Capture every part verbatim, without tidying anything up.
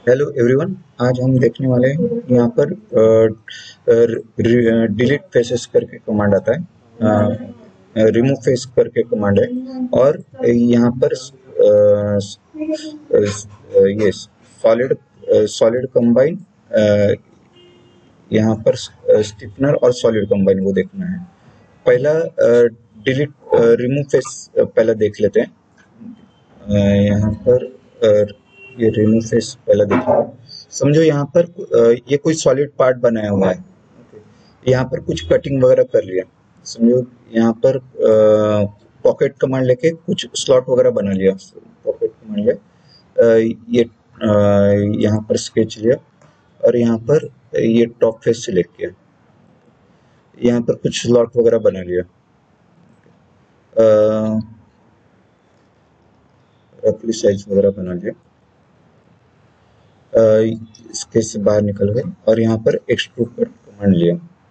Hello everyone. आज हम देखने वाले हैं यहाँ पर डिलीट फेसेस करके कमांड आता है, रिमूव फेस करके कमांड है और यहाँ पर अ, अ, ये सॉलिड सॉलिड कंबाइन, यहाँ पर स्टिफनर और सॉलिड कंबाइन वो देखना है। पहला डिलीट रिमूव फेस पहला देख लेते हैं। अ, यहाँ पर अ, ये रिमूव फेस पहला देखिए। समझो यहाँ पर अ, ये कोई सॉलिड पार्ट बनाया हुआ है। यहाँ पर कुछ कटिंग वगैरह कर लिया। समझो यहाँ पर पॉकेट कमांड लेके कुछ स्लॉट वगैरह बना लिया। पॉकेट कमांड लिया, अ, ये अ, यहाँ पर स्केच लिया और यहाँ पर ये टॉप फेस सिलेक्ट किया। यहाँ पर कुछ स्लॉट वगैरह बना लिया। रफली साइज वगैरह बना लिया। इसके से बाहर निकल गए और यहाँ पर एक्सट्रूड कर कमांड लिया।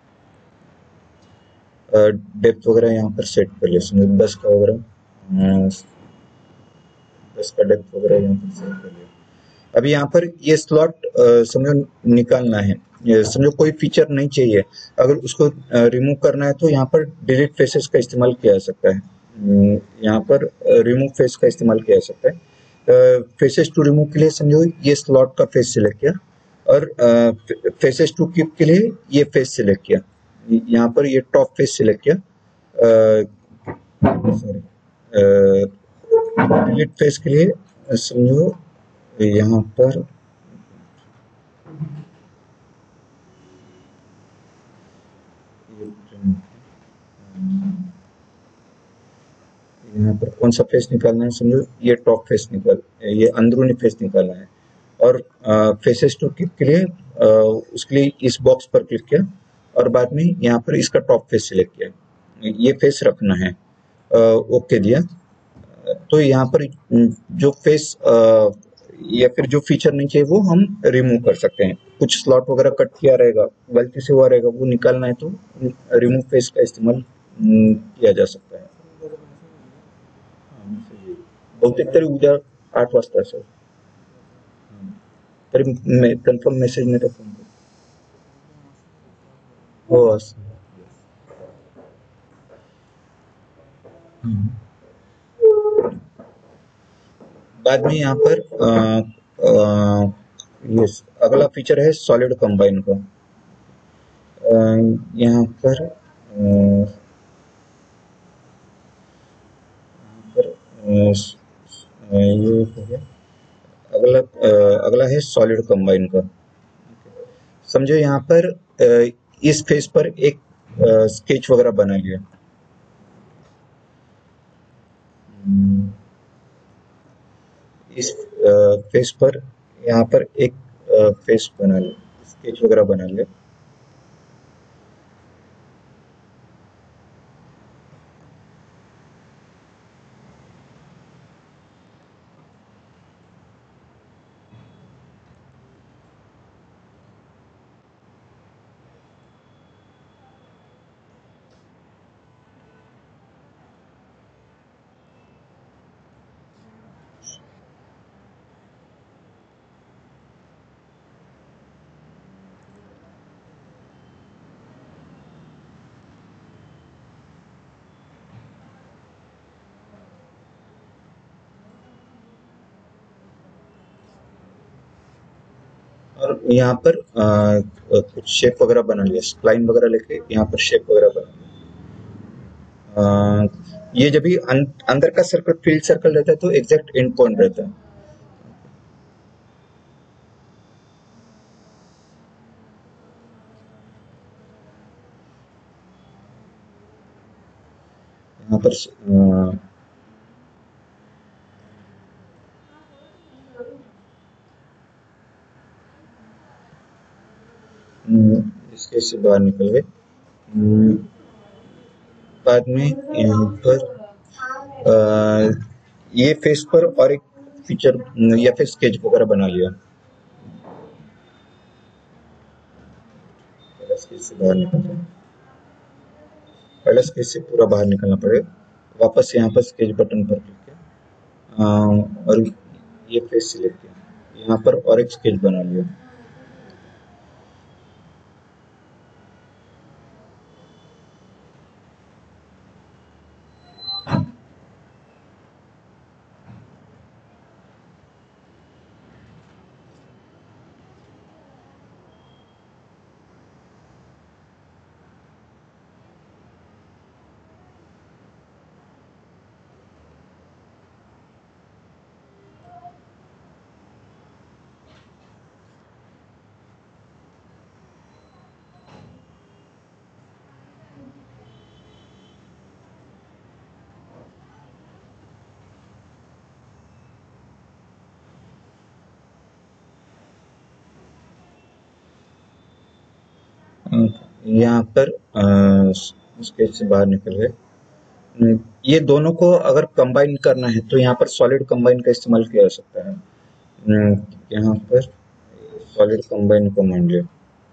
डेप्थ वगैरह यहाँ पर सेट कर लिया। समझो दस का वगैरह दस का डेप्थ वगैरह यहाँ पर सेट कर लिया। अभी यहाँ पर ये स्लॉट समझो निकालना है। समझो कोई फीचर नहीं चाहिए, अगर उसको रिमूव करना है तो यहाँ पर डिलीट फेसेस का इस्तेमाल किया जा सकता है। यहाँ पर रिमूव फेस का इस्तेमाल किया जा सकता है। फेसेस टू रिमूव के लिए समझो ये स्लॉट का फेस सिलेक्ट किया और फेसेस टू कीप के लिए ये फेस सिलेक्ट किया। यहाँ पर ये टॉप फेस सिलेक्ट किया। सॉरी, डिलीट फेस के लिए समझो यहाँ पर यहाँ पर कौन सा फेस निकालना है। समझो ये टॉप फेस निकाल, ये अंदरूनी फेस निकालना है और फेसेस टू कीप के लिए आ, उसके लिए इस बॉक्स पर क्लिक किया और बाद में यहाँ पर इसका टॉप फेस सिलेक्ट किया। ये फेस रखना है, ओके दिया। तो यहाँ पर जो फेस या फिर जो फीचर नहीं चाहिए वो हम रिमूव कर सकते हैं। कुछ स्लॉट वगैरह कट किया रहेगा, गलती से हुआ रहेगा, वो निकालना है तो रिमूव फेस का इस्तेमाल किया जा सकता है। बहुतेक तरी उद्या आठ वाजता असेल, तरी कन्फर्म मेसेज नाही तर फोन कर. हो असं. बाद में यहाँ पर आ, आ, ये अगला फीचर है सॉलिड कंबाइन का। यहाँ पर आ, पर आ, ये हो गया। अगला आ, अगला है सॉलिड कंबाइन का। समझो यहाँ पर आ, इस फेस पर एक स्केच वगैरह बना लिया। इस फेस पर यहाँ पर एक फेस बना लिया, स्केच वगैरह बना लिया। और यहाँ पर आ, कुछ शेप वगैरह बना लिया, स्प्लाइन वगैरह लेके यहाँ पर शेप वगैरह बना लिया। ये जब भी अं, अंदर का सर्कल फील्ड सर्कल रहता है तो एग्जैक्ट एंड पॉइंट रहता है। यहाँ पर आ, इसके से बाहर निकल गए। बाद में यहाँ पर आ, ये फेस पर और एक फीचर या फिर स्केच वगैरह बना लिया। पहले स्केच से बाहर निकल जाए, पहले स्केच से पूरा बाहर निकलना पड़ेगा। वापस यहाँ पर स्केच बटन पर क्लिक किया और ये फेस सिलेक्ट किया। यहाँ पर और एक स्केच बना लिया। यहाँ पर स्केच से बाहर निकल गए। ये दोनों को अगर कंबाइन करना है तो यहाँ पर सॉलिड कंबाइन का इस्तेमाल किया जा सकता है। यहाँ पर सॉलिड कंबाइन को मान लिया,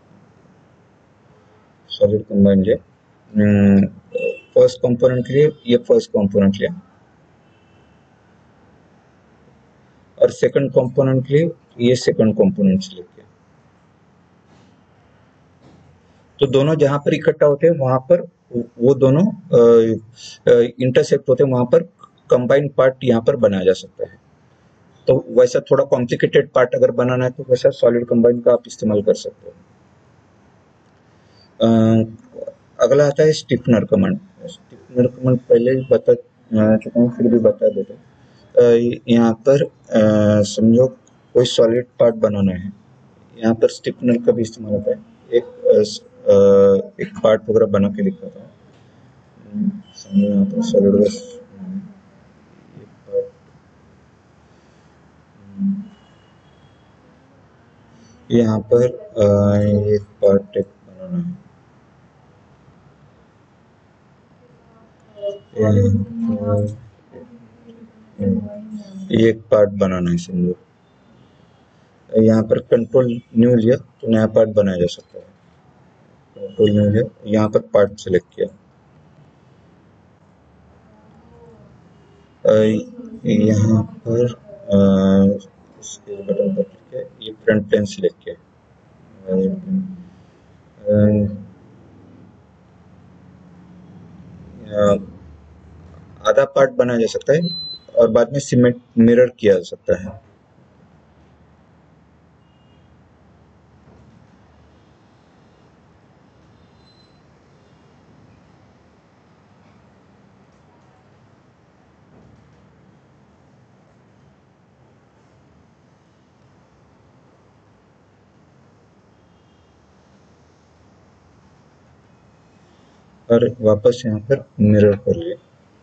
सॉलिड कंबाइन लिया। फर्स्ट कंपोनेंट के लिए ये फर्स्ट कंपोनेंट लिया और सेकंड कंपोनेंट के लिए ये सेकंड कंपोनेंट लिया। तो दोनों जहां पर इकट्ठा होते हैं वहां पर वो दोनों इंटरसेक्ट होते हैं, वहां पर कंबाइंड पार्ट यहाँ पर बनाया जा सकता है। तो वैसा थोड़ा कॉम्प्लिकेटेड पार्ट अगर बनाना है तो वैसा सॉलिड कंबाइन का आप इस्तेमाल कर सकते हो। अगला आता है स्टिफनर कमांड। स्टिफनर कमांड पहले ही बता चुका हूँ, फिर भी बता देता हूँ। यहाँ पर आ, समझो कोई सॉलिड पार्ट बनाना है, यहाँ पर स्टिफनर का भी इस्तेमाल होता है। एक आ, एक पार्ट वगैरह बना के लिखा था, समझो यहाँ पर सॉलिड वर्क यहाँ पर एक पार्ट एक बनाना है, एक पार्ट बनाना है समझो। यहाँ पर कंट्रोल न्यू लिया तो नया पार्ट बनाया जा सकता है। कंट्रोल न्यू लिया, यहाँ पर पार्ट सेलेक्ट किया, यहाँ पर बटन पर क्लिक किया, ये फ्रंट प्लेन सिलेक्ट किया। आधा पार्ट बनाया जा सकता है और बाद में सीमेंट मिरर किया जा सकता है। और वापस यहाँ पर मिरर कर लिया,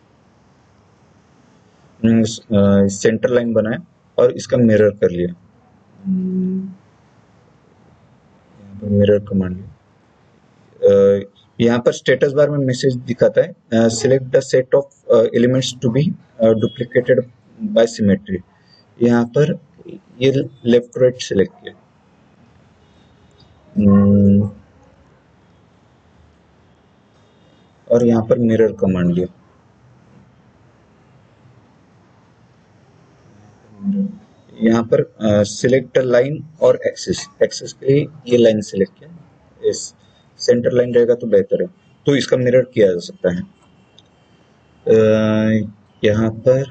सेंटर लाइन बनाया और इसका मिरर कर लिया। यहाँ पर मिरर कमांड लिया। यहाँ पर स्टेटस बार में मैसेज दिखाता है, select the set of elements to be duplicated by symmetry. यहाँ पर ये लेफ्ट राइट सिलेक्ट किया, और यहाँ पर मिरर कमांड लिया। यहाँ पर सिलेक्ट लाइन और एक्सिस, एक्सिस के लिए ये लाइन सिलेक्ट किया, इस सेंटर लाइन रहेगा तो बेहतर है, तो इसका मिरर किया जा सकता है। यहाँ पर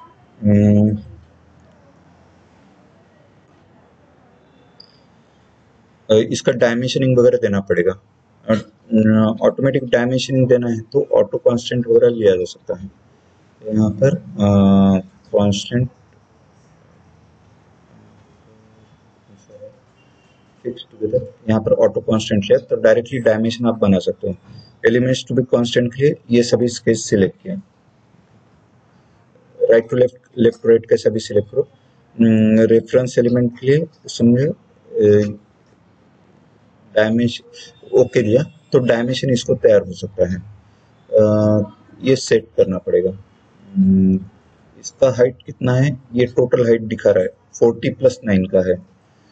इसका डायमेंशनिंग वगैरह देना पड़ेगा। ऑटोमेटिक डायमेंशनिंग देना है तो ऑटो कांस्टेंट वगैरह लिया जा सकता है। यहाँ पर कांस्टेंट फिक्स टुगेदर, यहाँ पर ऑटो कांस्टेंट लिया तो डायरेक्टली डायमेंशन आप बना सकते हो। एलिमेंट्स टू बी कांस्टेंट के लिए ये सभी स्केच सिलेक्ट किया, right to left, left to right कैसा भी सिलेक्ट करो। रेफरेंस एलिमेंट के लिए समझो डायमेंशन ओके दिया तो डायमेंशन इसको तैयार हो सकता है। आ, ये सेट करना पड़ेगा। इसका हाइट कितना है, ये टोटल हाइट दिखा रहा है फोर्टी प्लस नाइन का है,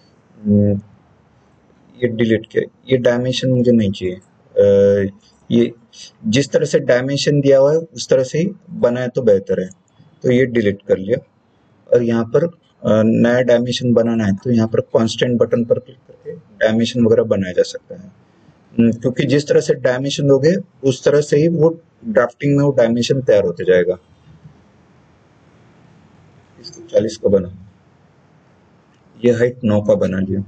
ये डिलीट किया। ये डायमेंशन मुझे नहीं चाहिए, आ, ये जिस तरह से डायमेंशन दिया हुआ है उस तरह से ही बनाए तो बेहतर है, तो ये डिलीट कर लिया। और यहाँ पर नया डायमेंशन बनाना है तो यहाँ पर कांस्टेंट बटन पर क्लिक करके डायमेंशन वगैरह बनाया जा सकता है, क्योंकि जिस तरह से डायमेंशन दोगे उस तरह से ही वो ड्राफ्टिंग में वो डायमेंशन तैयार होते जाएगा। इसको चालीस का बना, ये हाइट नौ का बना लिया।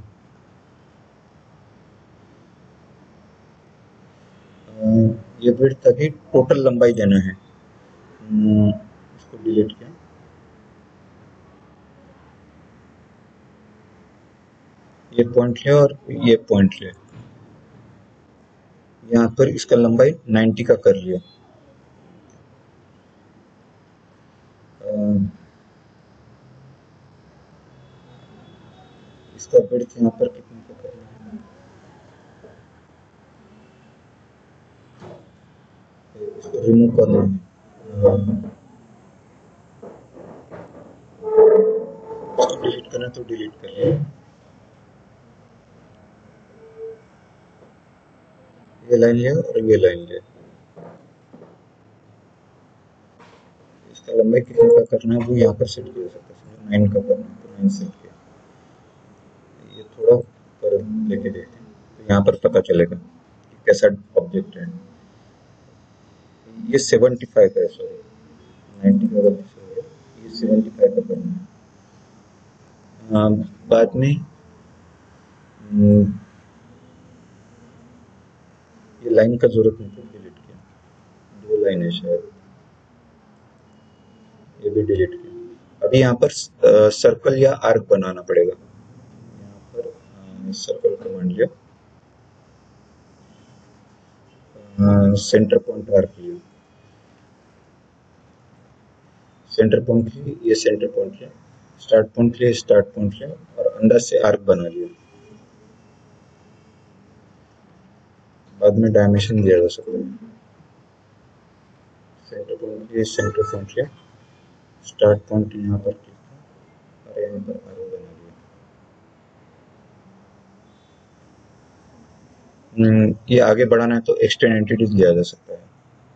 ये विड्थ अभी टोटल लंबाई देना है, इसको डिलीट किया। ये पॉइंट लिया और ये पॉइंट लिया, यहाँ पर इसका लंबाई नब्बे का कर लिया। इसका विड्थ यहाँ पर कितने का करना है, इसको रिमूव कर लेना है। इसको डिलीट करना तो डिलीट कर लिया। ये लाइन लिया और ये लाइन लिया। इसका लंबाई कितने का करना है वो यहाँ पर सेट किया जा सकता है, नाइन का करना है तो नाइन सेट किया। ये थोड़ा ऊपर लेके देखते हैं तो यहाँ पर पता चलेगा कि कैसा ऑब्जेक्ट है। ये सेवेंटी फाइव का है, सॉरी नाइन्टी का गलती से हो गया, ये सेवेंटी फाइव का करना है। आ, बाद में ये लाइन का जरूरत नहीं तो डिलीट किया, दो लाइन है शायद, ये भी डिलीट किया। अभी यहाँ पर सर्कल या आर्क बनाना पड़ेगा। यहाँ पर सर्कल कमांड लिया, सेंटर पॉइंट आर्क लिया, सेंटर पॉइंट लिए, ये सेंटर पॉइंट लिया, स्टार्ट पॉइंट लिए, स्टार्ट पॉइंट लिया और अंदर से आर्क बना लिया। बाद में डायमेंशन दिया जा सकता है। सेंटर पॉइंट लिए, सेंटर पॉइंट लिया, स्टार्ट पॉइंट यहाँ पर क्लिक किया और यहाँ पर आर्क बना लिया। ये आगे बढ़ाना है तो एक्सटेंड एंटिटीज लिया जा सकता है।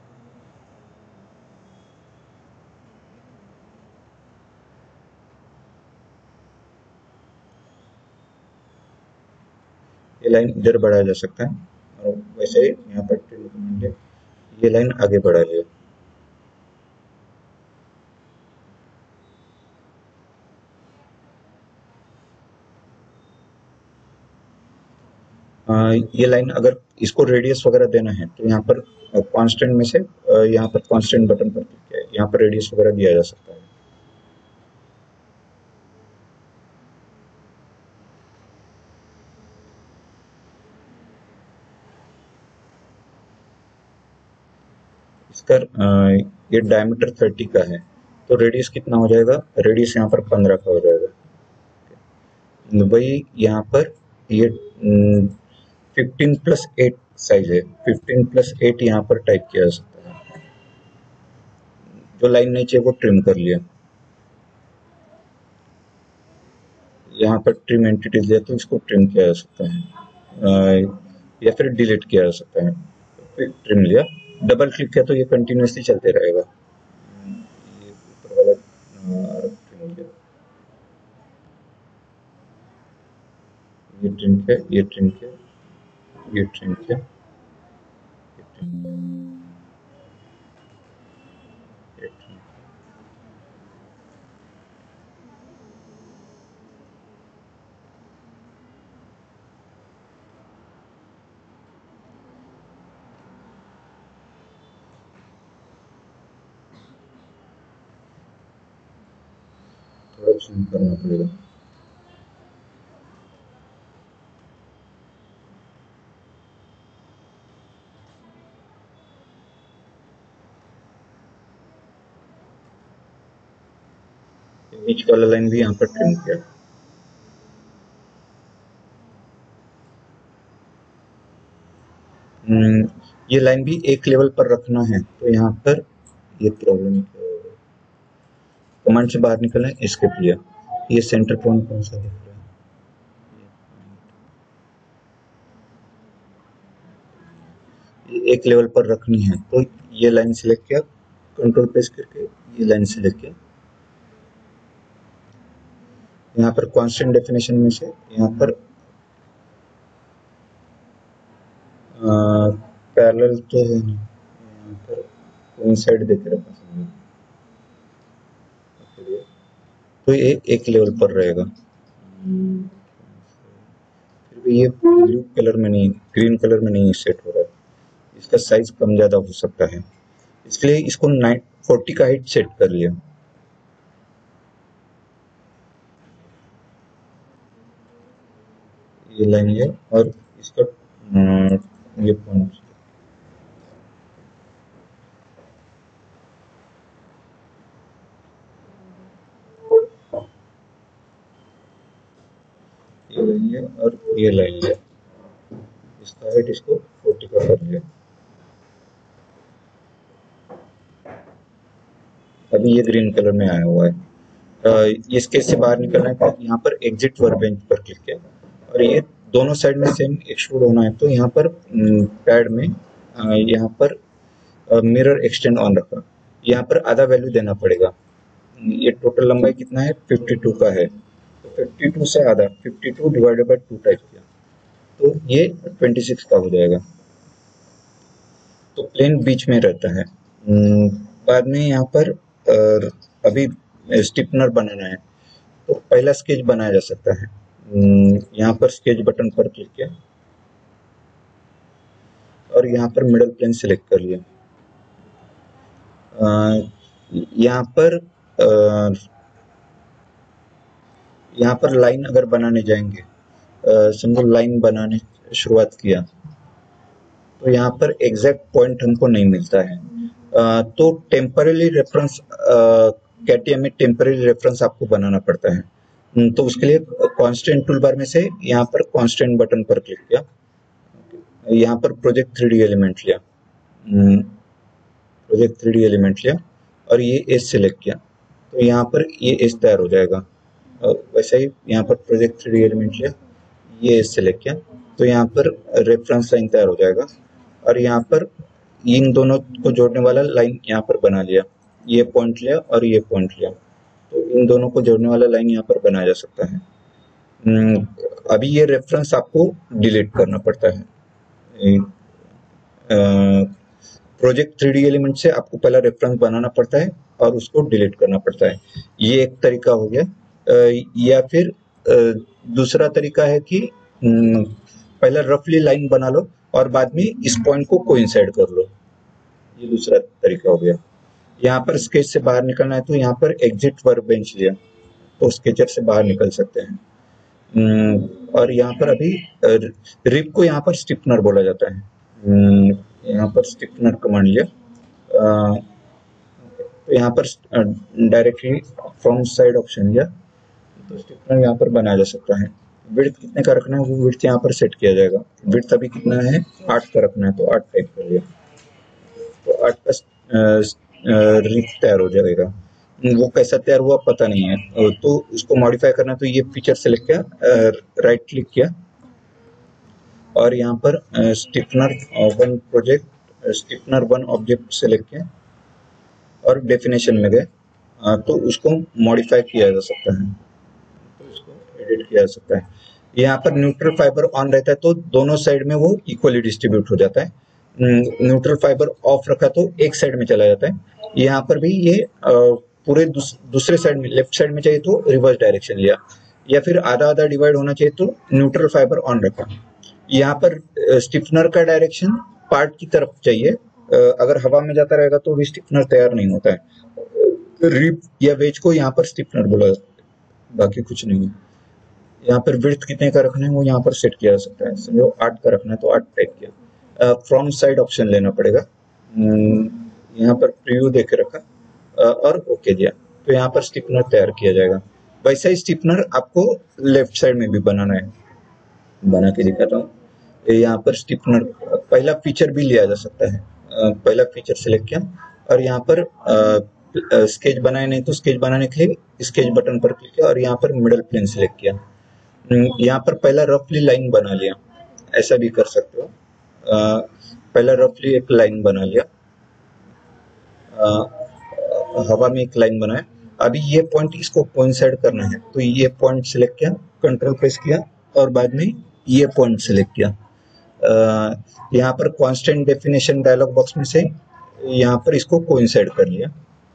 ये लाइन इधर बढ़ाया जा सकता है और वैसे ही यहाँ पर ट्रिम कमांड है, ये लाइन आगे बढ़ा लिया। ये लाइन अगर इसको रेडियस वगैरह देना है तो यहाँ पर कांस्टेंट में से यहाँ पर कांस्टेंट बटन पर क्लिक किया, यहाँ पर रेडियस वगैरह दिया जा सकता है। इसका ये डायमीटर थर्टी का है तो रेडियस कितना हो जाएगा, रेडियस यहाँ पर पंद्रह का हो जाएगा। वही यहाँ पर ये फिफ्टीन प्लस एट साइज है, फिफ्टीन प्लस एट यहाँ पर टाइप किया जा सकता है। जो लाइन नहीं चाहिए वो ट्रिम कर लिया। यहाँ पर ट्रिम एंटिटीज दिया तो इसको ट्रिम किया जा सकता है आ, या फिर डिलीट किया जा सकता है। फिर ट्रिम लिया, डबल क्लिक किया तो ये कंटिन्यूसली चलते रहेगा। ये ऊपर वाला ट्रिम किया, ये ट्रिम किया, ये ट्रिम किया, ये ट्रिम किया, ये ट्रिम किया, ये ट्रिम किया। थोड़ा जूम करना पड़ेगा। बीच वाला लाइन भी यहाँ पर ट्रिम किया। ये लाइन भी एक लेवल पर रखना है तो यहाँ पर ये प्रॉब्लम, कमांड से बाहर निकलना है, एस्केप लिया। ये सेंटर पॉइंट कौन सा दिख रहा है, ये एक लेवल पर रखनी है तो ये लाइन सिलेक्ट किया, कंट्रोल प्रेस करके ये लाइन सिलेक्ट किया, यहाँ पर कांस्टेंट डेफिनेशन में से यहाँ पर पैरेलल तो है नहीं, यहाँ पर कोइंसाइड देके रखा समझो, तो ये एक लेवल पर रहेगा। फिर भी ये ब्लू कलर में नहीं, ग्रीन कलर में नहीं सेट हो रहा है, इसका साइज कम ज्यादा हो सकता है, इसलिए इसको नाइन फोर्टी का हाइट सेट कर लिया। ये लाइन लिया और इसका ये पॉइंट ये लाइन लिया और ये लाइन लिया, इसका हाइट इसको फोर्टी का कर लिया। अभी ये ग्रीन कलर में आया हुआ है। इस केस से बाहर निकलना है तो यहाँ पर एग्जिट वर्कबेंच पर क्लिक किया और ये दोनों साइड में सेम एक्सट्रूड होना है, तो यहाँ पर पैड में यहाँ पर मिरर एक्सटेंड ऑन रखा, यहाँ पर आधा वैल्यू देना पड़ेगा। ये टोटल लंबाई कितना है, फिफ्टी टू का है, तो फिफ्टी टू से आधा fifty two divided by two type किया तो ये ट्वेंटी सिक्स का हो जाएगा। तो प्लेन बीच में रहता है। बाद में यहाँ पर अभी स्टिफनर बनाना है, तो पहला स्केच बनाया जा सकता है। यहाँ पर स्केच बटन पर क्लिक किया और यहाँ पर मिडल प्लेन सिलेक्ट कर लिया। यहाँ पर यहाँ पर लाइन अगर बनाने जाएंगे, समझो लाइन बनाने शुरुआत किया तो यहाँ पर एग्जैक्ट पॉइंट हमको नहीं मिलता है, तो टेम्पररी रेफरेंस कैटिया में टेम्पररी रेफरेंस आपको बनाना पड़ता है। तो उसके लिए कांस्टेंट टूल बार में से यहाँ पर कांस्टेंट बटन पर क्लिक किया, यहाँ पर प्रोजेक्ट थ्री डी एलिमेंट लिया, प्रोजेक्ट थ्री डी एलिमेंट लिया और ये एज सेलेक्ट किया, तो यहाँ पर ये एज तैयार हो जाएगा। और वैसे ही यहाँ पर प्रोजेक्ट थ्री डी एलिमेंट लिया, ये एज सेलेक्ट किया, तो यहाँ पर रेफरेंस लाइन तैयार हो जाएगा और यहाँ पर इन दोनों को जोड़ने वाला लाइन यहाँ पर बना लिया, ये पॉइंट लिया और ये पॉइंट लिया, तो इन दोनों को जोड़ने वाला लाइन यहाँ पर बनाया जा सकता है। अभी ये रेफरेंस आपको डिलीट करना पड़ता है। प्रोजेक्ट थ्री डी एलिमेंट से आपको पहला रेफरेंस बनाना पड़ता है और उसको डिलीट करना पड़ता है। ये एक तरीका हो गया। या फिर दूसरा तरीका है कि पहला रफली लाइन बना लो और बाद में इस पॉइंट को कोइंसाइड कर लो, ये दूसरा तरीका हो गया। यहाँ पर स्केच से बाहर निकलना है तो यहाँ पर एग्जिट वर्कबेंच लिया तो स्केचर से बाहर निकल सकते हैं। और यहाँ पर अभी रिप को यहाँ पर स्टिफनर बोला जाता है, यहाँ पर स्टिफनर कमांड लिया, तो यहाँ पर डायरेक्टली फ्रॉम साइड ऑप्शन लिया तो स्टिफनर यहाँ पर बनाया जा सकता है। विड्थ कितने का रखना है वो विड्थ यहाँ पर सेट किया जाएगा। विड्थ अभी कितना है, आठ का रखना है, तो आठ टाइप कर लिया, तो आठ का रिप तैयार हो जाएगा। वो कैसा तैयार हुआ पता नहीं है, तो उसको मॉडिफाई करना तो ये फीचर सेलेक्ट किया, राइट क्लिक किया और यहाँ पर stiffener one project stiffener one object select किया और डेफिनेशन में गए, तो उसको मॉडिफाई किया जा सकता है, तो इसको एडिट किया जा सकता है। यहाँ पर न्यूट्रल फाइबर ऑन रहता है तो दोनों साइड में वो इक्वली डिस्ट्रीब्यूट हो जाता है। न्यूट्रल फाइबर ऑफ रखा तो एक साइड में चला जाता है। यहाँ पर भी ये पूरे दूस, दूसरे साइड में, लेफ्ट साइड में चाहिए तो रिवर्स डायरेक्शन लिया, या फिर आधा आधा डिवाइड होना चाहिए तो न्यूट्रल फाइबर ऑन रखा। यहाँ पर स्टिफनर का डायरेक्शन पार्ट की तरफ चाहिए, अगर हवा में जाता रहेगा तो भी स्टिफनर तैयार नहीं होता है। रिब या वेज को यहाँ पर स्टिफनर बोला जाता है, बाकी कुछ नहीं है। यहाँ पर विड्थ कितने का रखना है वो यहाँ पर सेट किया जा सकता है, समझो आठ का रखना है तो आठ टाइप किया। फ्रॉम साइड ऑप्शन लेना पड़ेगा, यहाँ पर प्रीव्यू देके रखा और ओके दिया, तो यहाँ पर स्टिफनर तैयार किया जाएगा। वैसा ही स्टिफनर आपको लेफ्ट साइड में भी बनाना है, बना के दिखाता हूँ। यहाँ पर स्टिफनर पहला फीचर भी लिया जा सकता है, पहला फीचर सेलेक्ट किया और यहाँ पर स्केच बनाए नहीं तो स्केच बनाने के लिए स्केच बटन पर क्लिक किया और यहाँ पर मिडल प्लेन सेलेक्ट किया। यहाँ पर पहला रफली लाइन बना लिया, ऐसा भी कर सकते हो। पहला रफली एक लाइन बना लिया, हवा में एक लाइन बनाए अभी ये पॉइंट इसको कोइंसाइड करना है, तो ये पॉइंट सिलेक्ट किया, कंट्रोल प्रेस किया और बाद में ये पॉइंट सिलेक्ट किया। अ, यहाँ पर कांस्टेंट डेफिनेशन डायलॉग बॉक्स में से यहाँ पर इसको कोइंसाइड कर लिया,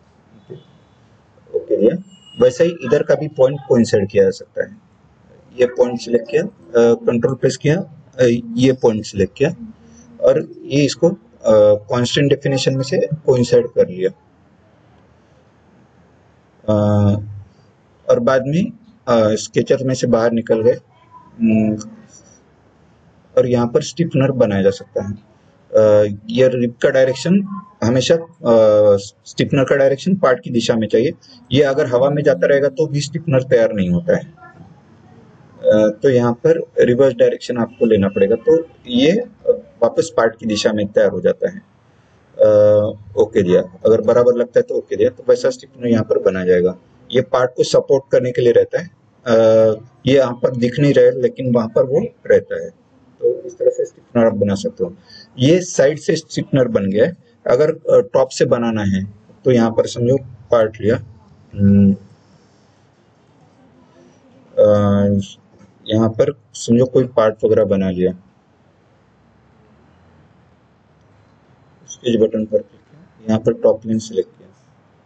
ओके लिया। वैसे ही इधर का भी पॉइंट कोइंसाइड किया जा सकता है। ये पॉइंट सिलेक्ट किया, कंट्रोल प्रेस किया, अ, ये पॉइंट सिलेक्ट किया और ये इसको कांस्टेंट डेफिनेशन में से कोइंसाइड कर लिया। अ, और बाद में स्केचर में से बाहर निकल गए, हम्म, और यहाँ पर स्टिफनर बनाया जा सकता है। अ, ये रिप का डायरेक्शन हमेशा स्टिफनर का डायरेक्शन पार्ट की दिशा में चाहिए। ये अगर हवा में जाता रहेगा तो भी स्टिफनर तैयार नहीं होता है। अ, तो यहाँ पर रिवर्स डायरेक्शन आपको लेना पड़ेगा, तो ये अ, वापस पार्ट की दिशा में तैयार हो जाता है। अ, ओके दिया, अगर बराबर लगता है तो ओके दिया, तो वैसा स्टिफनर यहाँ पर बना जाएगा। ये पार्ट को सपोर्ट करने के लिए रहता है। अ, ये यहाँ पर दिख नहीं रहा है लेकिन वहां पर वो रहता है, तो इस तरह से स्टिफनर आप बना सकते हो। ये साइड से स्टिफनर बन गया है। अगर टॉप से बनाना है तो यहाँ पर समझो पार्ट लिया, हम्म, अ, यहाँ पर समझो कोई पार्ट वगैरह बना लिया, स्केच बटन पर क्लिक किया, यहाँ पर टॉप लेन सिलेक्ट किया,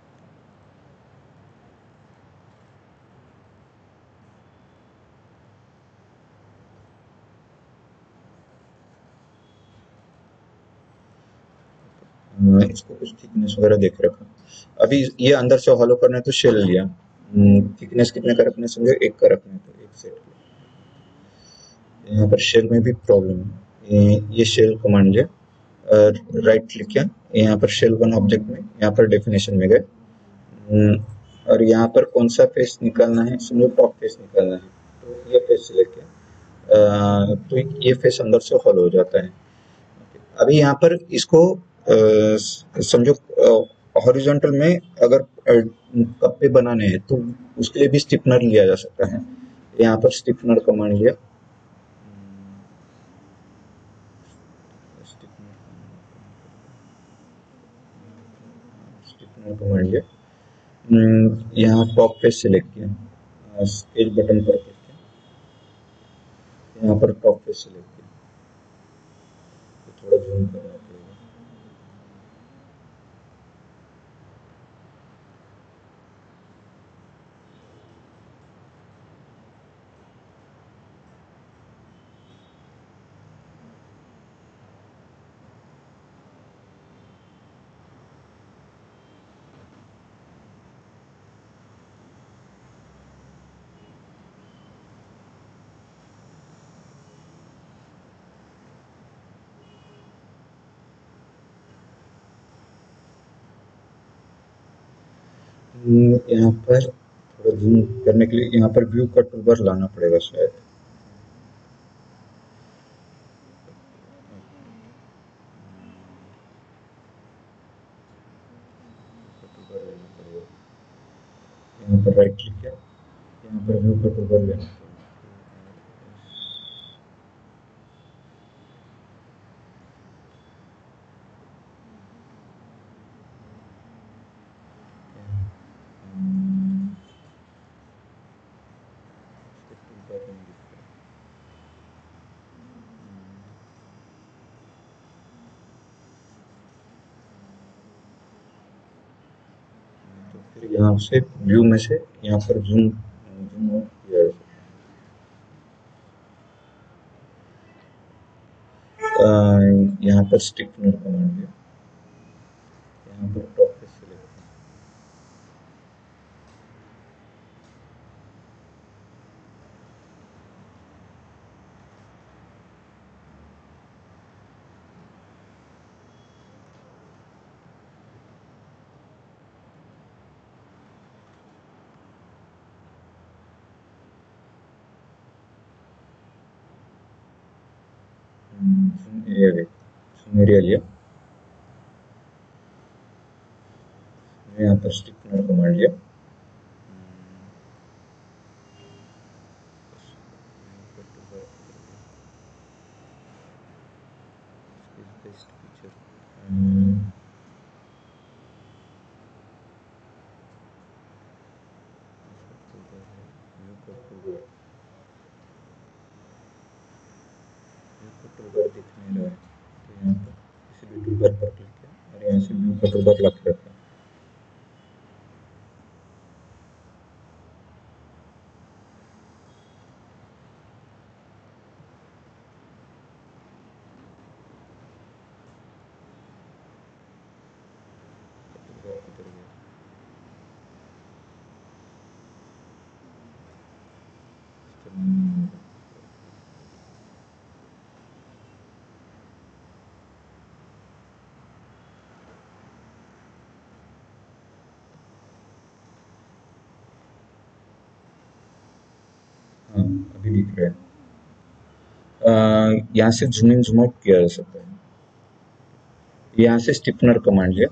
अ, इसको कुछ थिकनेस वगैरह देख रखा। अभी ये अंदर से हॉलो करना है तो शेल लिया, थिकनेस कितने का रखना है समझो, एक का रखना है तो एक सेट लिया। यहाँ पर शेल में भी प्रॉब्लम है, ये, ये शेल कमांड लिया, राइट क्लिक किया, यहाँ पर शेल वन ऑब्जेक्ट में यहाँ पर डेफिनेशन में गए, हम्म, और यहाँ पर कौन सा फेस निकालना है समझो, टॉप फेस निकालना है, तो ये फेस सिलेक्ट किया। अ, तो ये फेस अंदर से हॉलो हो जाता है। अभी यहाँ पर इसको अ, समझो हॉरिजॉन्टल में अगर अ, कप्पे बनाने हैं तो उसके लिए भी स्टिफनर लिया जा सकता है। यहाँ पर स्टिफनर कमांड लिया, स्टिफनर कमांड लिया, हम्म, यहाँ टॉप पे सिलेक्ट किया, स्केच बटन पर क्लिक किया, यहाँ पर टॉप पे सिलेक्ट किया, तो थोड़ा जूम करना पड़ेगा। हम्म, यहाँ पर थोड़ा जूम करने के लिए यहाँ पर व्यू का टूलबार लाना पड़ेगा शायद। टूलबार लेना पड़ेगा, यहाँ पर राइट क्लिक किया, यहाँ पर व्यू का टूलबार लेना पड़ेगा। हम्म, इसका टूलबार नहीं दिख रहा। तो फिर यहाँ से व्यू में से यहाँ पर जूम जूम आउट किया जा सकता है। अ, यहाँ पर स्टिफनर कमांड है, यहाँ पर टॉप पे सिलेक्ट है। जूम एरिया ले जूम एरिया लिया, यहाँ पर स्टिफनर कमांड लिया, बेस्ट फीचर, टूल बार दिख नहीं रहा है, तो यहाँ पर किसी भी टूल बार पर क्लिक किया और यहाँ से व्यू का टूल बार लग रखा है। हाँ, अभी दिख रहा है। अ, यहाँ से जूम इन जूम आउट किया जा सकता है। यहाँ से स्टिफनर कमांड लिया,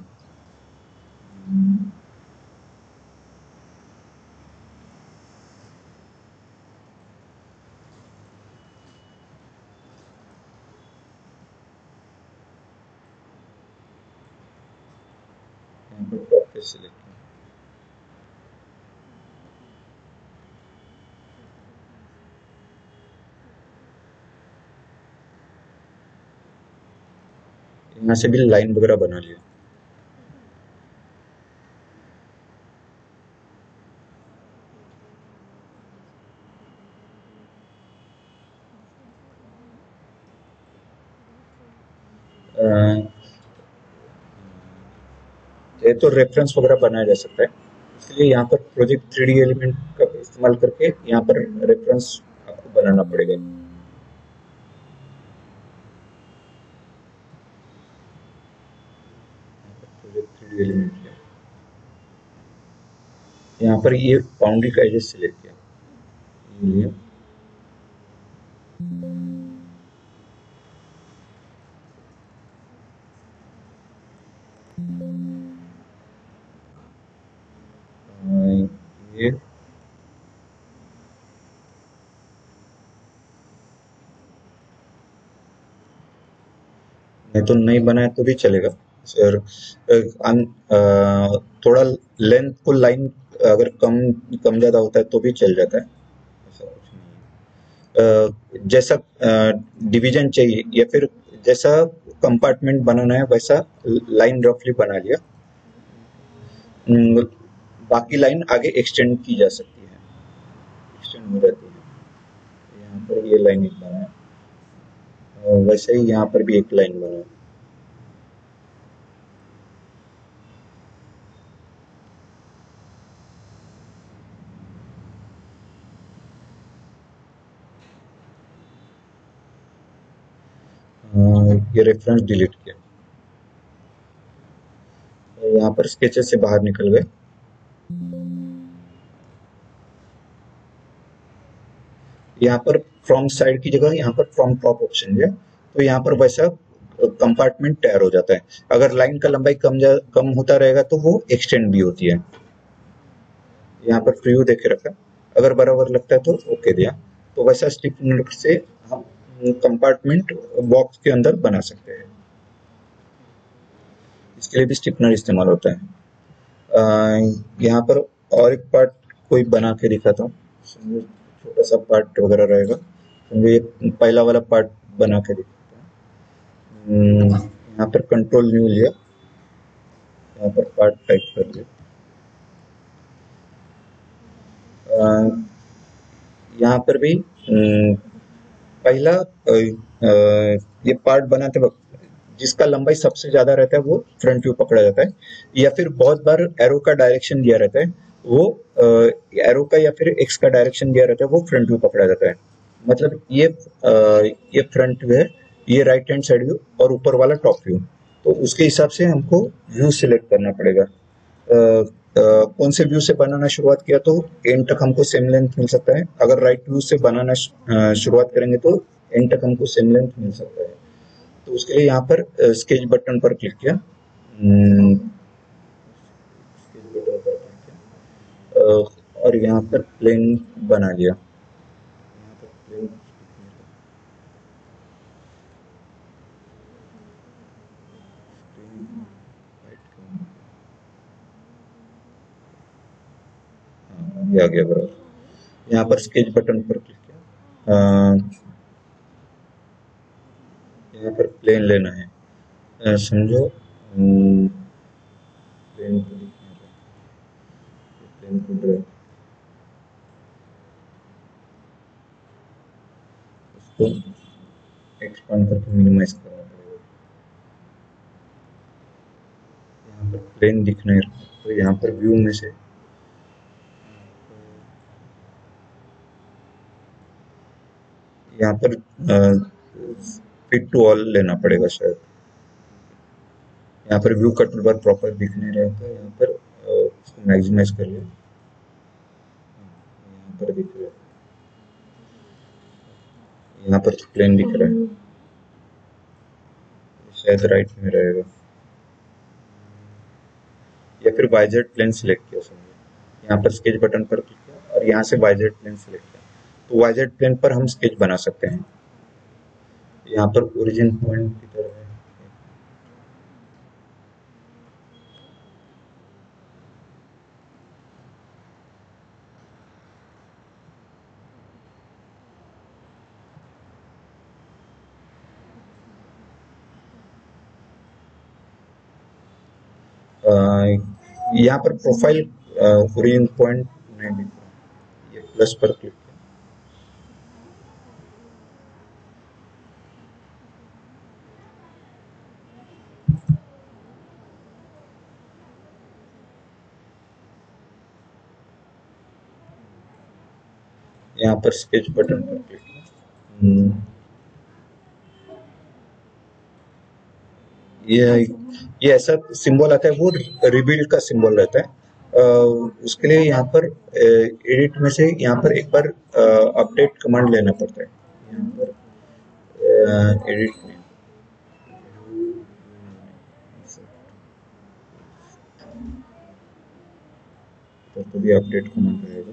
यहाँ पर टॉप पे सिलेक्ट किया। यहाँ से भी लाइन वगैरह बना लिया। अ, ये तो रेफरेंस वगैरह बनाया जा सकता है, इसलिए यहाँ पर प्रोजेक्ट थ्री डी एलिमेंट का इस्तेमाल करके यहाँ पर रेफरेंस आपको बनाना पड़ेगा। प्रोजेक्ट थ्री डी एलिमेंट किया, यहाँ पर ये बाउंड्री का एजेस सिलेक्ट किया, ये लिया, अ, ये नहीं तो नहीं बनाया तो भी चलेगा सर। थोड़ा लेंथ को लाइन अगर कम कम ज्यादा होता है तो भी चल जाता है, ऐसा कुछ नहीं है। अ, जैसा डिवीजन चाहिए या फिर जैसा कंपार्टमेंट बनाना है वैसा लाइन रफली बना लिया। अम, बाकी लाइन आगे एक्सटेंड की जा सकती है, एक्सटेंड हो जाती है। यहाँ पर ये लाइन एक बना है, और वैसे ही यहाँ पर भी एक लाइन बना है। अ, ये रेफरेंस डिलीट किया, यहाँ पर स्केचेस से बाहर निकल गए। यहाँ पर फ्रॉम साइड की जगह यहाँ पर फ्रॉम टॉप ऑप्शन है, तो यहाँ पर वैसा कंपार्टमेंट तैयार हो जाता है। अगर लाइन का लंबाई कम जा, कम होता रहेगा तो वो एक्सटेंड भी होती है। यहाँ पर प्रीव्यू देके रखा, अगर बराबर लगता है तो ओके दिया, तो वैसा स्टिफनर से हम कंपार्टमेंट बॉक्स के अंदर बना सकते हैं। इसके लिए भी स्टिफनर इस्तेमाल होता है। अ, यहाँ पर और एक पार्ट कोई बना के दिखाता हूँ, छोटा सा पार्ट वगैरह रहेगा, तो ये पहला वाला पार्ट बना के दिखाता हूँ। यहाँ पर कंट्रोल न्यू लिया, यहाँ पर पार्ट टाइप कर लिया, यहाँ पर भी अम, पहला अ, अ, ये पार्ट बनाते वक्त जिसका लंबाई सबसे ज्यादा रहता है वो फ्रंट व्यू पकड़ा जाता है, या फिर बहुत बार एरो का डायरेक्शन दिया रहता है, वो एरो का या फिर एक्स का डायरेक्शन दिया रहता है, वो फ्रंट व्यू पकड़ा जाता है। मतलब ये अ, ये फ्रंट व्यू है, ये राइट हैंड साइड व्यू और ऊपर वाला टॉप व्यू, तो उसके हिसाब से हमको व्यू सिलेक्ट करना पड़ेगा। अ, अ, कौन से व्यू से बनाना शुरुआत किया तो एंड तक हमको सेम लेंथ मिल सकता है, अगर राइट व्यू से बनाना अ, शुरुआत करेंगे तो एंड तक हमको सेम लेंथ मिल सकता है। तो उसके लिए यहाँ पर स्केच बटन पर क्लिक किया, स्केच बटन पर क्लिक किया, अ, और यहाँ पर प्लेन बना लिया। यहाँ पर प्लेन ये आ गया बराबर। यहाँ पर स्केच बटन पर क्लिक किया, अ, यहाँ पर प्लेन लेना है। अ, समझो प्लेन को दिखना है, प्लेन को ड्रैग, उसको एक्सपांड करके मिनिमाइज करना पड़ेगा। यहाँ पर प्लेन दिख नहीं रहा, तो यहाँ पर व्यू में से यहाँ पर फिट टू ऑल लेना पड़ेगा शायद। यहाँ पर व्यू का टूलबार प्रॉपर दिख नहीं रहा था, यहाँ पर अ, उसको मैक्सिमाइज कर लिया, यहाँ पर दिख रहा है, यहाँ पर तो प्लेन दिख रहा है, शायद राइट में रहेगा। या फिर वाइजेड प्लेन सिलेक्ट किया, समझो यहाँ पर स्केच बटन पर क्लिक किया और यहाँ से वाइजेड प्लेन सिलेक्ट किया, तो वाइजेड प्लेन पर हम स्केच बना सकते हैं। यहाँ पर ओरिजिन पॉइंट की तरह है, यहाँ पर प्रोफाइल ओरिजिन पॉइंट नहीं दिख रहा, ये प्लस पर क्लिक किया, यहाँ पर स्केच बटन पर क्लिक किया। ये ये ऐसा सिंबल आता है, वो रिबिल्ड का सिंबल रहता है। uh, उसके लिए यहाँ पर एडिट में से यहाँ पर एक बार अपडेट कमांड लेना पड़ता है। यहाँ पर एडिट में तो भी अपडेट कमांड रहेगा।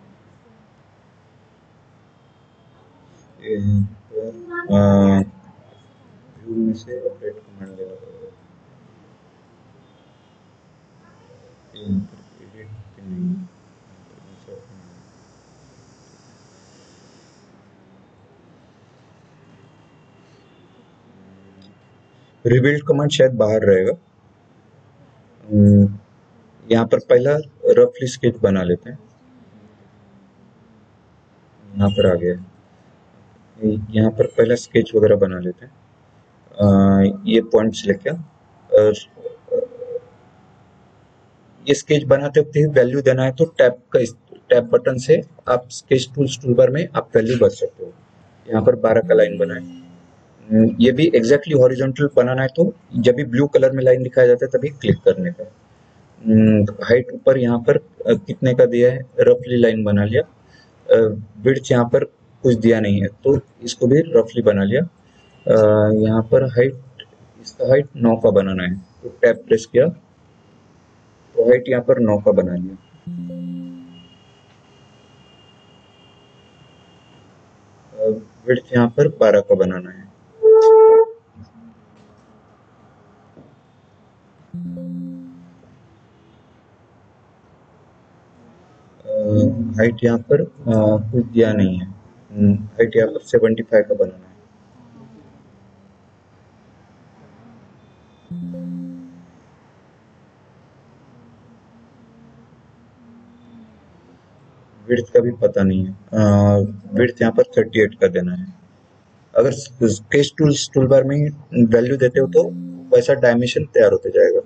यहाँ पर व्यू में से अपडेट कमांड लेना पड़ेगा। यहाँ पर एडिट पे नहीं, रिबिल्ड कमांड शायद बाहर रहेगा। यहाँ पर पहला रफली स्केच बना लेते हैं, यहाँ पर आ गया, यहाँ पर पहला स्केच वगैरह बना लेते हैं। आ, ये पॉइंट सिलेक्ट किया और ये स्केच बनाते वक्त ही वैल्यू देना है तो टैब का टैब बटन से आप स्केच टूल्स टूलबार में आप वैल्यू भर सकते हो। यहाँ पर बारह का लाइन बनाए, ये भी एग्जैक्टली हॉरिजॉन्टल बनाना है तो जब भी ब्लू कलर में लाइन दिखाया जाता है तभी क्लिक करने का। हाइट ऊपर यहाँ पर कितने का दिया है, रफली लाइन बना लिया। विड्थ यहाँ पर कुछ दिया नहीं है तो इसको भी रफली बना लिया। यहाँ पर हाइट, इसका हाइट नौ का बनाना है तो टैब प्रेस किया तो हाइट यहाँ पर नौ का बना लिया। विड्थ यहाँ पर बारह का बनाना है। हाइट यहाँ पर कुछ दिया नहीं है, हाइट यहाँ पर सेवेंटी फाइव का बनाना है। विड्थ का भी पता नहीं है, विड्थ यहाँ पर थर्टी एट का देना है। अगर स्केच टूल्स टूलबार में वैल्यू देते हो तो वैसा डायमेंशन तैयार होते जाएगा।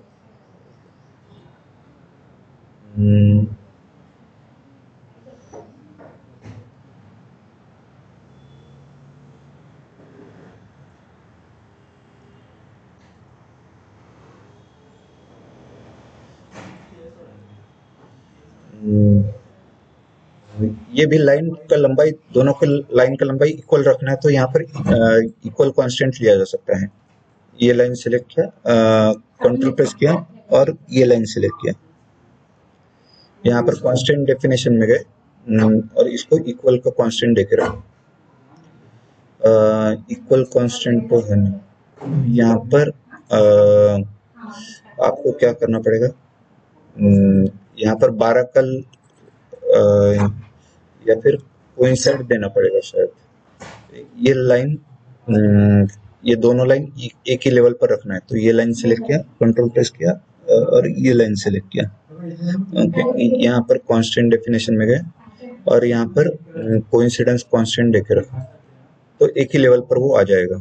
ये भी लाइन का लंबाई, दोनों को लाइन का लंबाई इक्वल रखना है तो यहाँ पर इक्वल कांस्टेंट लिया जा सकता है। ये लाइन सिलेक्ट किया, कंट्रोल प्रेस किया और ये लाइन सिलेक्ट किया, यहाँ पर कांस्टेंट डेफिनेशन में गए और इसको इक्वल का कांस्टेंट देख रहा हूँ। इक्वल कांस्टेंट तो है नहीं, यहाँ पर आ, आपको क्या करना पड़ेगा, यहाँ पर बारह कल या फिर कोइंसाइड देना पड़ेगा शायद। ये लाइन ये दोनों लाइन एक ही लेवल पर रखना है, तो ये लाइन सेलेक्ट किया, कंट्रोल प्रेस किया और ये लाइन सेलेक्ट किया। ओके, यहाँ पर कांस्टेंट डेफिनेशन में गए और यहाँ पर कोइंसिडेंस कांस्टेंट देके रखा, तो एक ही लेवल पर वो आ जाएगा।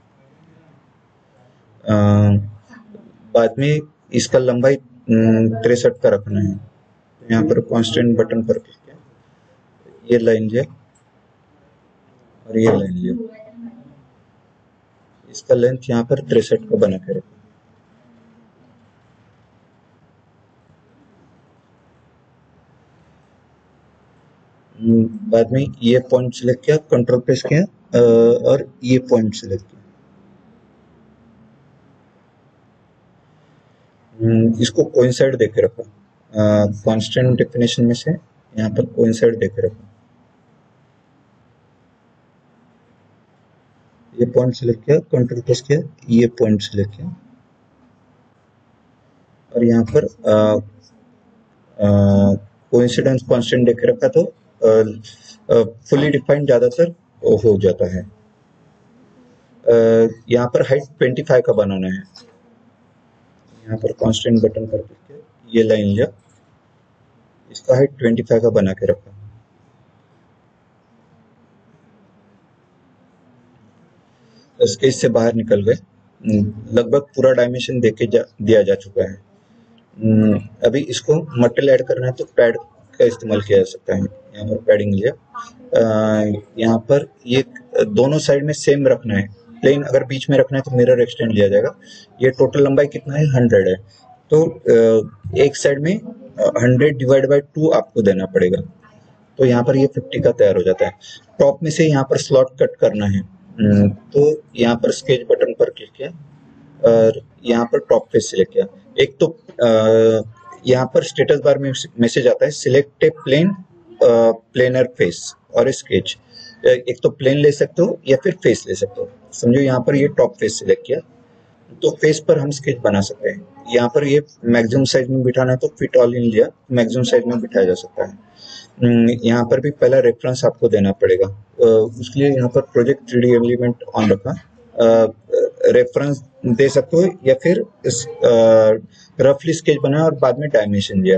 आ, बाद में इसका लंबाई तिरसठ का रखना है, तो यहाँ पर कांस्टेंट बटन पर क्लिक किया, ये लाइन लिया और ये लाइन लिया, इसका लेंथ यहाँ पर तिरसठ का बना के रखा। बाद में ये पॉइंट सिलेक्ट किया, कंट्रोल प्रेस किया और ये पॉइंट सिलेक्ट किया, इसको कोइंसाइड देके रखा, कांस्टेंट डेफिनेशन में से यहाँ पर कोइंसाइड देके रखा, ये पॉइंट सिलेक्ट किया, कंट्रोल प्रेस किया, ये पॉइंट सिलेक्ट किया और यहाँ पर कोइंसिडेंस कांस्टेंट देके रखा, तो फुली डिफाइंड ज्यादातर हो जाता है। uh, यहाँ पर हाइट पच्चीस का बनाना है, यहाँ पर कांस्टेंट बटन पर क्लिक किया, ये लाइन लिया, इसका हाइट पच्चीस का बना के रखा। स्केच से बाहर निकल गए, लगभग पूरा डायमेंशन देके जा, दिया जा चुका है। अभी इसको मटेरियल ऐड करना है, तो पैड का इस्तेमाल किया जा सकता है। यहाँ पर पैडिंग लिया, यहाँ पर ये दोनों साइड में सेम रखना है, प्लेन अगर बीच में रखना है तो मिरर एक्सटेंड लिया जाएगा। ये टोटल लंबाई कितना है, हंड्रेड है, तो एक साइड में हंड्रेड डिवाइड बाई टू आपको देना पड़ेगा, तो यहाँ पर ये फिफ्टी का तैयार हो जाता है। टॉप में से यहाँ पर स्लॉट कट करना है, तो यहाँ पर स्केच बटन पर क्लिक किया और यहाँ पर टॉप फेस सिलेक्ट किया। एक तो यहाँ पर स्टेटस बार में मैसेज आता है, select a plane planar face और स्केच। एक तो प्लेन ले सकते हो या फिर फेस ले सकते हो। समझो यहाँ पर ये टॉप फेस सिलेक्ट किया, तो फेस पर हम स्केच बना सकते हैं। यहाँ पर ये मैक्सिमम साइज में बिठाना है, तो फिट ऑल इन लिया, मैक्सिमम साइज में बिठाया जा सकता है। यहाँ पर भी पहला रेफरेंस आपको देना पड़ेगा, उसके लिए यहाँ पर project three D element on रखा। रेफरेंस दे सकते हो या फिर इस रफली स्केच बनाया और बाद में डायमेंशन दिया।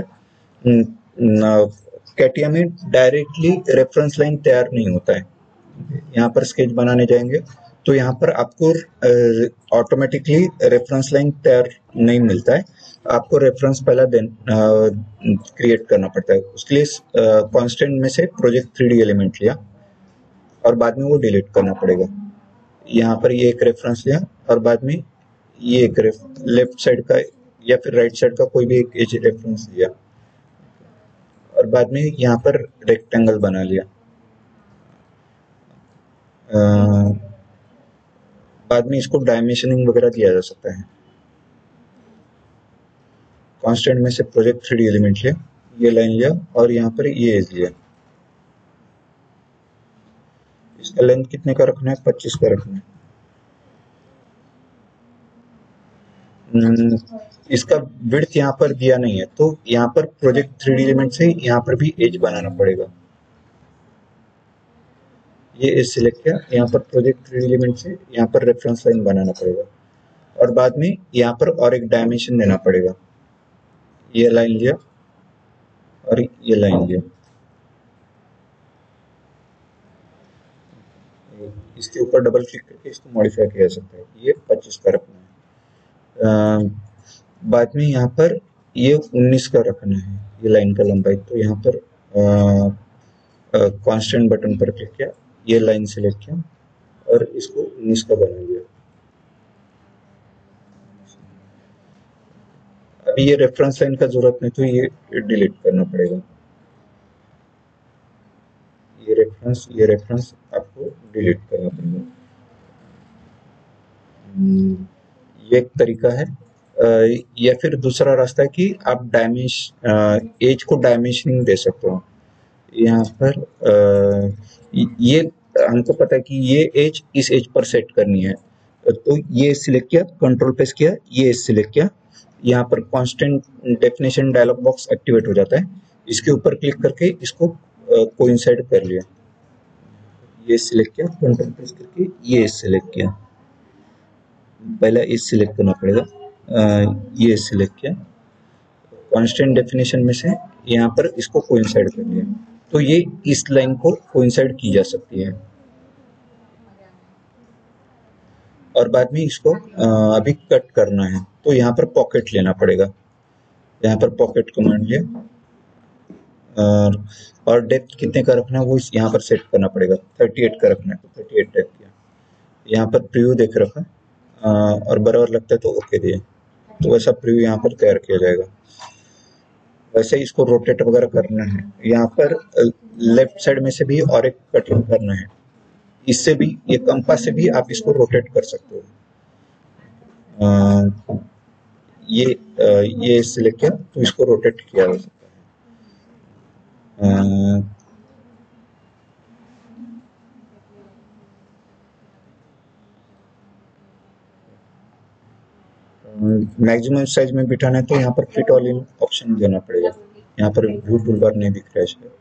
कैटिया में डायरेक्टली रेफरेंस लाइन तैयार नहीं होता है। यहाँ पर स्केच बनाने जाएंगे तो यहाँ पर आपको ऑटोमेटिकली रेफरेंस लाइन तैयार नहीं मिलता है, आपको रेफरेंस पहला देन क्रिएट करना पड़ता है। उसके लिए कांस्टेंट में से प्रोजेक्ट थ्री डी एलिमेंट लिया और बाद में वो डिलीट करना पड़ेगा। यहाँ पर ये एक रेफरेंस लिया और बाद में ये एक लेफ्ट साइड का या फिर राइट साइड का कोई भी एक एज रेफरेंस लिया और बाद में यहाँ पर रेक्टेंगल बना लिया। आ, बाद में इसको डायमेंशनिंग वगैरह दिया जा सकता है। कांस्टेंट में से प्रोजेक्ट थ्री डी एलिमेंट लिया, ये लाइन लिया और यहाँ पर ये एज लिया। इसका लेंथ कितने का रखना है, पच्चीस का रखना है। इसका विड्थ यहाँ पर दिया नहीं है, तो यहाँ पर प्रोजेक्ट थ्री डी एलिमेंट से यहाँ पर भी एज बनाना पड़ेगा। ये एज सिलेक्ट किया, यहाँ पर प्रोजेक्ट थ्री डी एलिमेंट से यहाँ पर रेफरेंस लाइन बनाना पड़ेगा और बाद में यहाँ पर और एक डायमेंशन देना पड़ेगा। ये लाइन लिया और ये लाइन लिया, इसके ऊपर डबल क्लिक करके इसको मॉडिफाई किया जा सकता है। ये पच्चीस का रखना है। आ, बाद में यहाँ पर ये उन्नीस का रखना है, ये लाइन का लंबाई। तो यहाँ पर कांस्टेंट बटन पर क्लिक किया, ये लाइन सिलेक्ट किया और इसको उन्नीस का बना लिया। अभी ये रेफरेंस लाइन का जरूरत नहीं, तो ये डिलीट करना पड़ेगा। ये रेफरेंस ये रेफरेंस आपको डिलीट करना पड़ेगा। ये एक तरीका है। या फिर दूसरा रास्ता है कि आप डायमेंशन एज को डायमेंशनिंग दे सकते हो। यहाँ पर आ, ये हमको पता है कि ये एज इस एज पर सेट करनी है, तो ये सिलेक्ट किया, कंट्रोल प्रेस किया, ये एज सिलेक्ट किया। यहाँ पर constant definition dialog box activate हो जाता है। इसके ऊपर क्लिक करके इसको कोइंसाइड कर लिया, ये सिलेक्ट किया, कंट्रोल प्रेस करके ये सिलेक्ट किया। पहला इस सिलेक्ट करना पड़ेगा, ये सिलेक्ट किया, कांस्टेंट डेफिनेशन में से यहाँ पर इसको कोइंसाइड कर लिया, तो ये इस लाइन को कोइंसाइड की जा सकती है। और बाद में इसको अभी कट करना है तो यहाँ पर पॉकेट लेना पड़ेगा, यहाँ पर पॉकेट कमांड लिया और, और डेप्थ कितने का रखना है वो यहाँ पर सेट करना पड़ेगा, अड़तीस का रखना है तो अड़तीस टाइप किया, यहाँ पर प्रीव्यू देख रखा और बराबर लगता है तो ओके दिए, तो वैसा प्रीव्यू यहाँ पर तैयार किया जाएगा। वैसे इसको रोटेट वगैरह करना है, यहाँ पर लेफ्ट साइड में से भी और एक कटिंग करना है, इससे भी ये कंपास से भी आप इसको रोटेट कर सकते हो। आ, ये आ, ये सिलेक्ट किया तो इसको रोटेट किया जा सकता है। मैक्सिमम साइज में बिठाना है तो यहाँ पर फिट ऑल इन ऑप्शन देना पड़ेगा, यहाँ पर व्यू टूल बार नहीं दिख रहा है शायद।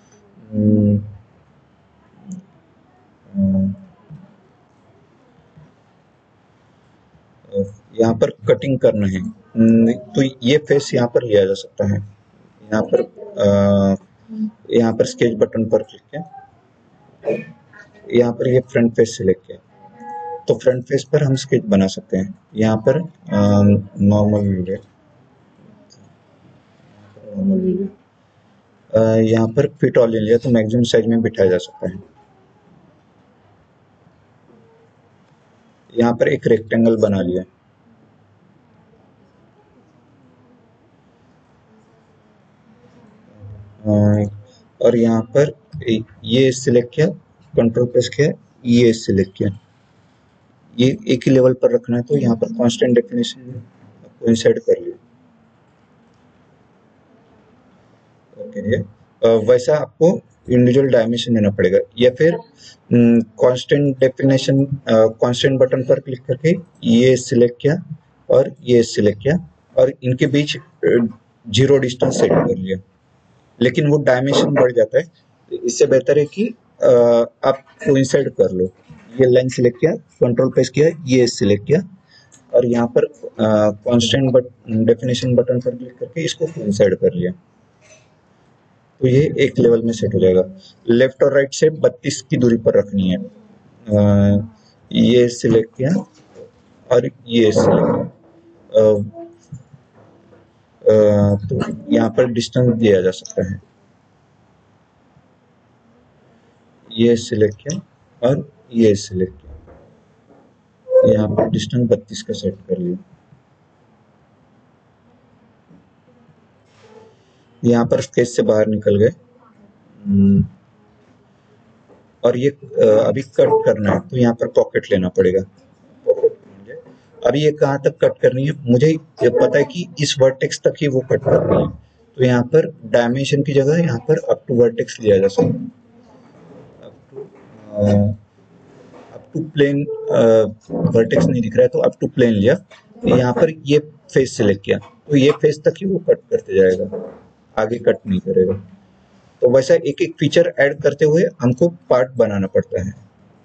यहाँ पर कटिंग करना है तो ये फेस यहाँ पर लिया जा सकता है, यहाँ पर यहाँ पर स्केच बटन पर क्लिक किया, यहाँ पर ये फ्रंट फेस सिलेक्ट किया तो फ्रंट फेस पर हम स्केच बना सकते हैं। यहाँ पर नॉर्मल व्यू, नॉर्मल व्यू, यहाँ पर फिट ऑल इन लिया तो मैक्सिमम साइज में बिठाया जा सकता है। यहाँ पर एक रेक्टेंगल बना लिया, और यहाँ पर ये सिलेक्ट किया, कंट्रोल प्रेस किया, ये सिलेक्ट किया, ये एक ही लेवल पर रखना है तो यहाँ पर कांस्टेंट डेफिनेशन कोइंसाइड कर लिया। ओके, वैसा आपको इंडिविजुअल डायमेंशन देना पड़ेगा, या फिर कांस्टेंट डेफिनेशन कांस्टेंट बटन पर क्लिक करके ये सिलेक्ट किया और ये सिलेक्ट किया और इनके बीच जीरो डिस्टेंस सेट कर लिया, लेकिन वो डायमेंशन बढ़ जाता है। इससे बेहतर है कि आ, आप कोइंसाइड कर लो, ये लाइन सिलेक्ट किया, कंट्रोल प्रेस किया, ये सिलेक्ट किया और यहाँ पर कांस्टेंट बट डेफिनेशन बटन पर क्लिक करके इसको कोइंसाइड कर लिया, तो ये एक लेवल में सेट हो जाएगा। लेफ्ट और राइट से बत्तीस की दूरी पर रखनी है, आ, ये सिलेक्ट किया और ये सिलेक्ट, तो यहाँ पर डिस्टेंस दिया जा सकता है, ये सिलेक्ट किया और ये सिलेक्ट किया, यहाँ पर डिस्टेंस बत्तीस का सेट कर लिया। यहाँ पर स्केच से बाहर निकल गए और ये अभी कट करना है तो यहाँ पर पॉकेट लेना पड़ेगा। अभी ये कहाँ तक कट करनी है, मुझे ये पता है कि इस वर्टेक्स तक ही वो कट करनी है, तो यहाँ पर डायमेंशन की जगह यहाँ पर अप टू वर्टेक्स लिया जा सकता है, अप टू प्लेन वर्टेक्स नहीं दिख रहा है तो अप टू प्लेन लिया, तो यहाँ पर ये फेस सिलेक्ट किया तो ये फेस तक ही वो कट करते जाएगा, आगे कट नहीं करेगा। तो वैसा एक एक फीचर ऐड करते हुए हमको पार्ट बनाना पड़ता है।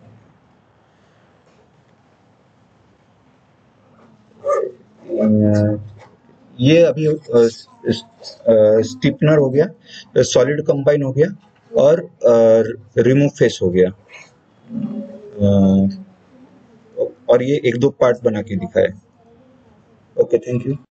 ये अभी स्टिफनर हो गया, सॉलिड कंबाइन हो गया और रिमूव फेस हो गया, और ये एक दो पार्ट बना के दिखाए। Okay, thank you.